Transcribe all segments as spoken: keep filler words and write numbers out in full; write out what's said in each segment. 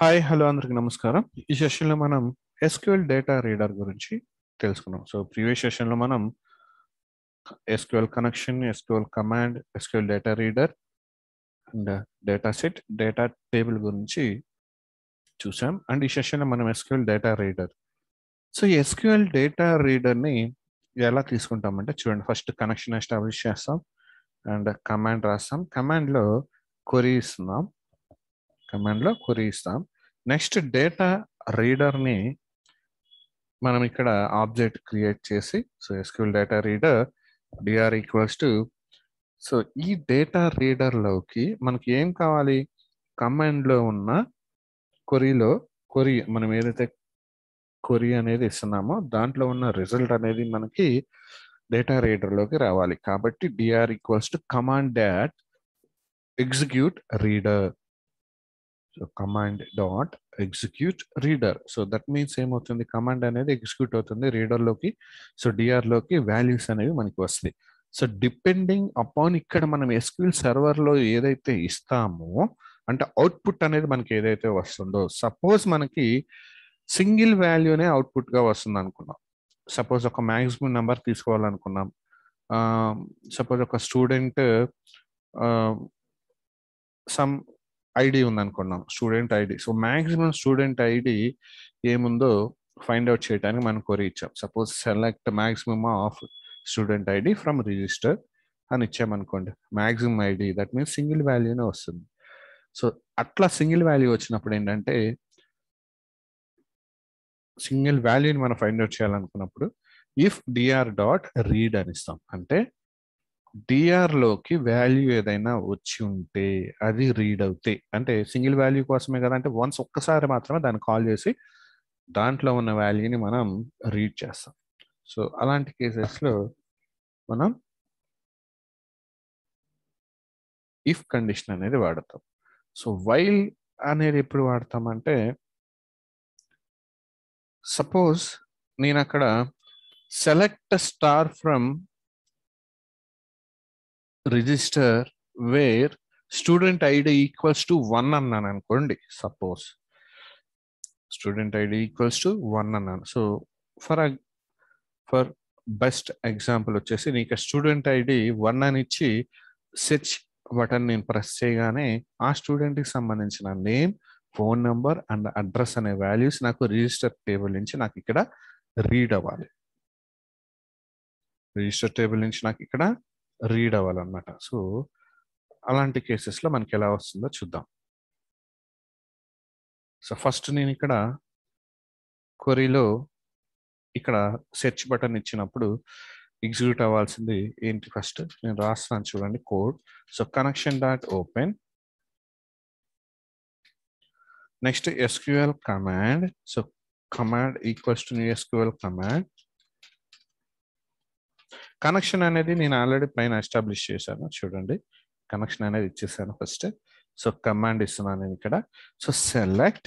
Hi hello అందరికి నమస్కారం. ఈ సెషన్లో మనం ఎస్క్యూఎల్ డేటా రీడర్ గురించి తెలుసుకున్నాం. సో ప్రీవియస్ సెషన్లో మనం SQL connection, SQL command, SQL data reader and data set, data table గురించి చూసాం. అండ్ ఈ సెషన్లో మనం ఎస్క్యూఎల్ డేటా రీడర్. సో ఈ ఎస్క్యూఎల్ డేటా రీడర్ని ఎలా తీసుకుంటామంటే చూడండి, ఫస్ట్ కనెక్షన్ ఎస్టాబ్లిష్ చేస్తాం అండ్ కమాండ్ రాస్తాం. కమాండ్లో క్వరీ ఇస్తున్నాం కమాండ్లో క్వరీ ఇస్తాం నెక్స్ట్ డేటా రీడర్ని మనం ఇక్కడ ఆబ్జెక్ట్ క్రియేట్ చేసి, so SQL data reader DR equals to, so ఈ డేటా రీడర్లోకి మనకి ఏం కావాలి, కమాండ్లో ఉన్న క్వరీలో క్వరీ మనం ఏదైతే క్వరీ అనేది ఇస్తున్నామో దాంట్లో ఉన్న రిజల్ట్ అనేది మనకి డేటా రీడర్లోకి రావాలి. కాబట్టి DR equals to command dot execute reader. So command dot execute reader. So that means ఏమవుతుంది, కమాండ్ అనేది ఎగ్జిక్యూట్ అవుతుంది రీడర్లోకి. సో డిఆర్లోకి వాల్యూస్ అనేవి మనకి వస్తాయి. సో డిపెండింగ్ అపాన్ ఇక్కడ మనం ఎస్క్యూఎల్ సర్వర్లో ఏదైతే ఇస్తామో అంటే అవుట్పుట్ అనేది మనకి ఏదైతే వస్తుందో, సపోజ్ మనకి సింగిల్ వాల్యూనే అవుట్పుట్గా వస్తుంది అనుకున్నాం. సపోజ్ ఒక మ్యాక్సిమం నెంబర్ తీసుకోవాలనుకున్నాం. సపోజ్ ఒక స్టూడెంట్ సమ్ ఐడి ఉందనుకున్నాం, student ID. So maximum student ID ఏముందో ఫైండ్ అవుట్ చేయడానికి మనం క్వరీ ఇచ్చాం. Suppose select maximum of student ID from register అని ఇచ్చామనుకోండి. Maximum ID that means single వాల్యూనే వస్తుంది. సో అట్లా సింగిల్ వాల్యూ వచ్చినప్పుడు ఏంటంటే, సింగిల్ వాల్యూని మనం ఫైండ్ అవుట్ చేయాలనుకున్నప్పుడు ఇఫ్ డిఆర్ డాట్ రీడ్ అని ఇస్తాం. అంటే డిఆర్లోకి వాల్యూ ఏదైనా వచ్చి ఉంటే అది రీడ్ అవుతాయి. అంటే సింగిల్ వాల్యూ కోసమే కదా, అంటే వన్స్ ఒక్కసారి మాత్రమే దాన్ని కాల్ చేసి దాంట్లో ఉన్న వాల్యూని మనం రీడ్ చేస్తాం. సో అలాంటి కేసెస్లో మనం ఇఫ్ కండిషన్ అనేది వాడతాం. సో వైల్ అనేది ఎప్పుడు వాడతామంటే, సపోజ్ నేను అక్కడ select star from register where student ID equals to one అన్నాను అనుకోండి. Suppose student ID equals to one అన్నాను. So for for best example వచ్చేసి నీకు స్టూడెంట్ ఐడి వన్ అని ఇచ్చి సెర్చ్ బటన్ నేను ప్రెస్ చేయగానే ఆ స్టూడెంట్కి సంబంధించిన name, phone number and address అనే వాల్యూస్ నాకు రిజిస్టర్ టేబుల్ నుంచి నాకు ఇక్కడ రీడ్ అవ్వాలి. రిజిస్టర్ టేబుల్ నుంచి నాకు ఇక్కడ రీడ్ అవ్వాలన్నమాట. సో అలాంటి కేసెస్లో మనకి ఎలా వస్తుందో చూద్దాం. సో ఫస్ట్ నేను ఇక్కడ క్వరీలో ఇక్కడ సెర్చ్ బటన్ ఇచ్చినప్పుడు ఎగ్జిక్యూట్ అవ్వాల్సింది ఏంటి, ఫస్ట్ నేను రాస్తున్నాను చూడండి code. So connection dot open, next SQL command. So command equals to SQL command. Connection అనేది నేను ఆల్రెడీ పైన ఎస్టాబ్లిష్ చేశాను చూడండి, కనెక్షన్ అనేది ఇచ్చేసాను ఫస్ట్. సో కమాండ్ ఇస్తున్నాను నేను ఇక్కడ. So select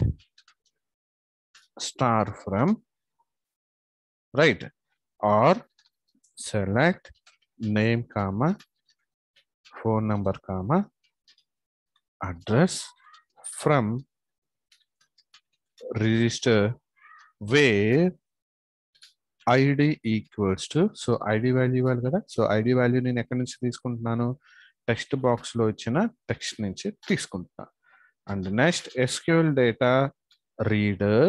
star from right or select name comma phone number comma address from register where ID equals to, so ID value ఇవ్వాలి కదా. సో ఐడి వాల్యూ నేను ఎక్కడి నుంచి తీసుకుంటున్నాను, టెక్స్ట్ బాక్స్లో ఇచ్చిన టెక్స్ట్ నుంచి తీసుకుంటున్నాను. And next SQL data reader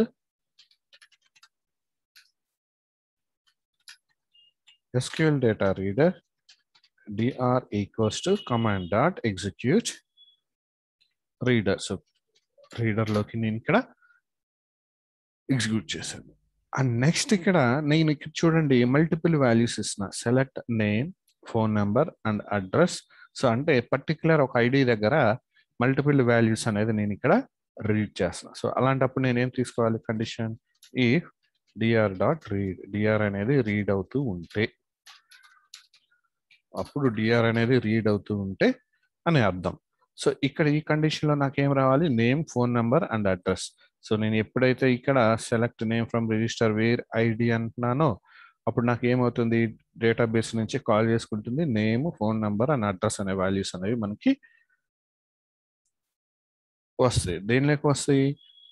SQL data reader DR equals to command dot execute reader. So రీడర్లోకి నేను ఇక్కడ ఎగ్జిక్యూట్ చేశాను. అండ్ నెక్స్ట్ ఇక్కడ నేను ఇక్కడ చూడండి మల్టిపుల్ వాల్యూస్ ఇస్తున్నా, select name, phone number and address. So అంటే పర్టికులర్ ఒక ఐడి దగ్గర మల్టిపుల్ వాల్యూస్ అనేది నేను ఇక్కడ రీడ్ చేస్తున్నా. సో అలాంటప్పుడు నేను ఏం తీసుకోవాలి, condition if DR dot read, DR అనేది రీడ్ అవుతూ ఉంటే, అప్పుడు డిఆర్ అనేది రీడ్ అవుతూ ఉంటే అని అర్థం. సో ఇక్కడ ఈ కండిషన్లో నాకేం రావాలి, name, phone number and address. So నేను ఎప్పుడైతే ఇక్కడ select name from register where ID అంటున్నానో అప్పుడు నాకు ఏమవుతుంది, డేటాబేస్ నుంచి కాల్ చేసుకుంటుంది name, phone number and address అనే వాల్యూస్ అనేవి మనకి వస్తాయి. దేనిలోకి వస్తాయి,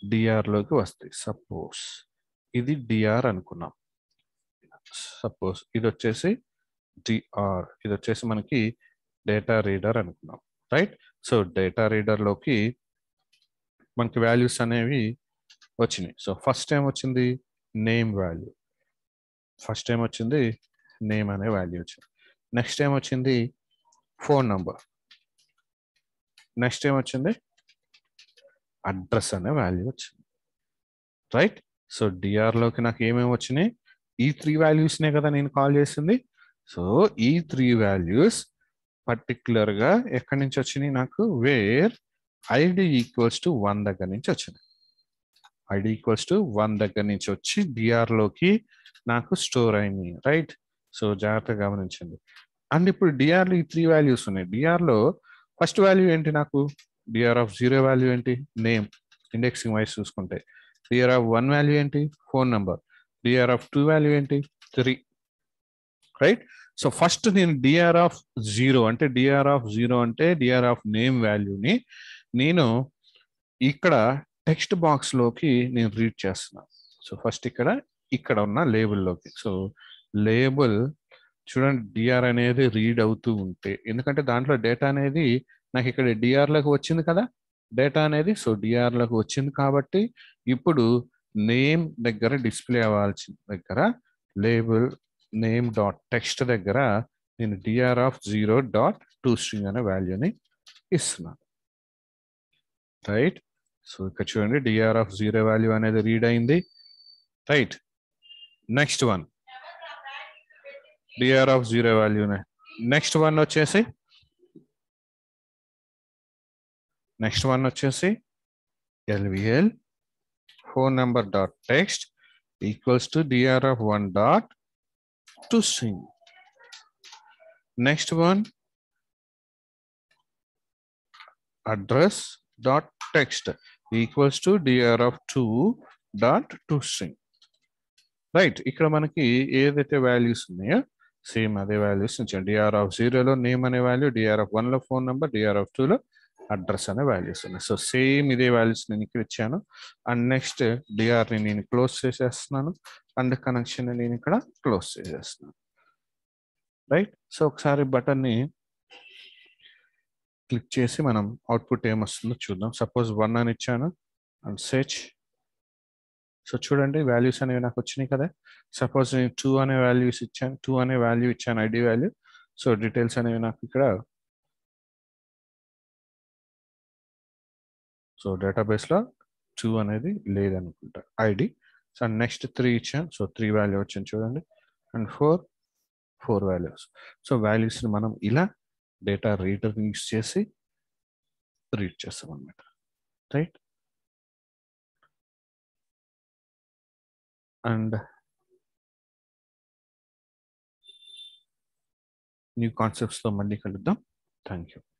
డిఆర్లోకి వస్తాయి. సపోజ్ ఇది డిఆర్ అనుకున్నాం. సపోజ్ ఇది వచ్చేసి డిఆర్, ఇది వచ్చేసి మనకి డేటా రీడర్ అనుకున్నాం, రైట్? సో డేటా రీడర్లోకి మనకి వాల్యూస్ అనేవి వచ్చినాయి. సో ఫస్ట్ టైం వచ్చింది నేమ్ వాల్యూ, ఫస్ట్ టైం వచ్చింది నేమ్ అనే వాల్యూ వచ్చింది. నెక్స్ట్ టైం వచ్చింది ఫోన్ నంబర్, నెక్స్ట్ టైం వచ్చింది అడ్రస్ అనే వాల్యూ వచ్చింది, రైట్? సో డిఆర్లోకి నాకు ఏమేమి వచ్చినాయి? ఈ త్రీ వాల్యూస్నే కదా నేను కాల్ చేసింది. సో ఈ త్రీ వాల్యూస్ పర్టికులర్గా ఎక్కడి నుంచి వచ్చినాయి నాకు? Where ID equals to one దగ్గర నుంచి వచ్చినాయి. ఐడి ఈక్వల్స్ టు వన్ దగ్గర నుంచి వచ్చి డిఆర్లోకి నాకు స్టోర్ అయింది, రైట్? సో జాగ్రత్తగా గమనించండి. అండ్ ఇప్పుడు డిఆర్లో ఈ త్రీ వాల్యూస్ ఉన్నాయి. డిఆర్లో ఫస్ట్ వాల్యూ ఏంటి నాకు? డిఆర్ ఆఫ్ జీరో వాల్యూ ఏంటి? నేమ్, ఇండెక్సింగ్ వైజ్ చూసుకుంటే. డిఆర్ ఆఫ్ వన్ వాల్యూ ఏంటి? Phone number. DR of two value ఏంటి? Three, right? సో ఫస్ట్ నేను డిఆర్ ఆఫ్ జీరో అంటే డిఆర్ ఆఫ్ జీరో అంటే డిఆర్ ఆఫ్ నేమ్ వాల్యూని నేను ఇక్కడ టెక్స్ట్ బాక్స్లోకి నేను రీడ్ చేస్తున్నాను. సో ఫస్ట్ ఇక్కడ ఇక్కడ ఉన్న లేబుల్లోకి. సో లేబుల్ చూడండి, డిఆర్ అనేది రీడ్ అవుతూ ఉంటే, ఎందుకంటే దాంట్లో డేటా అనేది నాకు ఇక్కడ డిఆర్లోకి వచ్చింది కదా డేటా అనేది. సో డిఆర్లోకి వచ్చింది కాబట్టి ఇప్పుడు నేమ్ దగ్గర డిస్ప్లే అవ్వాల్సిన దగ్గర లేబుల్ నేమ్ డాట్ టెక్స్ట్ దగ్గర నేను DR of zero dot to string అనే వాల్యూని ఇస్తున్నాను, రైట్? సో ఇక్కడ చూడండి డిఆర్ ఆఫ్ జీరో వాల్యూ అనేది రీడ్ అయింది, right? Next one DR of zero వాల్యూనే. నెక్స్ట్ వన్ వచ్చేసి నెక్స్ట్ వన్ వచ్చేసి LVL phone number dot text equals to DR of one dot to string. Next one address dot text equals to DR of two dot to string, right? ఇక్కడ మనకి ఏదైతే values ఉన్నాయో same అదే values ఇచ్చాను. DR of జీరోలో name అనే value, DR of వన్లో phone number, DR of టూలో అడ్రస్ అనే వాల్యూస్ ఉన్నాయి. సో సేమ్ ఇదే వాల్యూస్ నేను ఇక్కడ ఇచ్చాను. అండ్ నెక్స్ట్ డిఆర్ని నేను క్లోజ్ చేసేస్తున్నాను, అండ్ కనెక్షన్ నేను ఇక్కడ క్లోజ్ చేసేస్తున్నాను, రైట్? సో ఒకసారి బటన్ని క్లిక్ చేసి మనం అవుట్పుట్ ఏమొస్తుందో చూద్దాం. సపోజ్ వన్ అని ఇచ్చాను అండ్ సెర్చ్. సో చూడండి వాల్యూస్ అనేవి నాకు వచ్చినాయి కదా. సపోజ్ నేను టూ అనే వాల్యూస్ ఇచ్చాను, టూ అనే వాల్యూ ఇచ్చాను ఐడి వాల్యూ. సో డీటెయిల్స్ అనేవి నాకు ఇక్కడ, సో డేటాబేస్లో టూ అనేది లేదనుకుంటా ఐడి. సో నెక్స్ట్ త్రీ ఇచ్చాను, సో త్రీ వాల్యూ వచ్చింది చూడండి. And four four values. So వాల్యూస్ని మనం ఇలా డేటా రీడర్ యూస్ చేసి రీడ్ చేస్తాం అన్నమాట, రైట్? అండ్ న్యూ కాన్సెప్ట్స్తో మళ్ళీ కలుద్దాం. Thank you.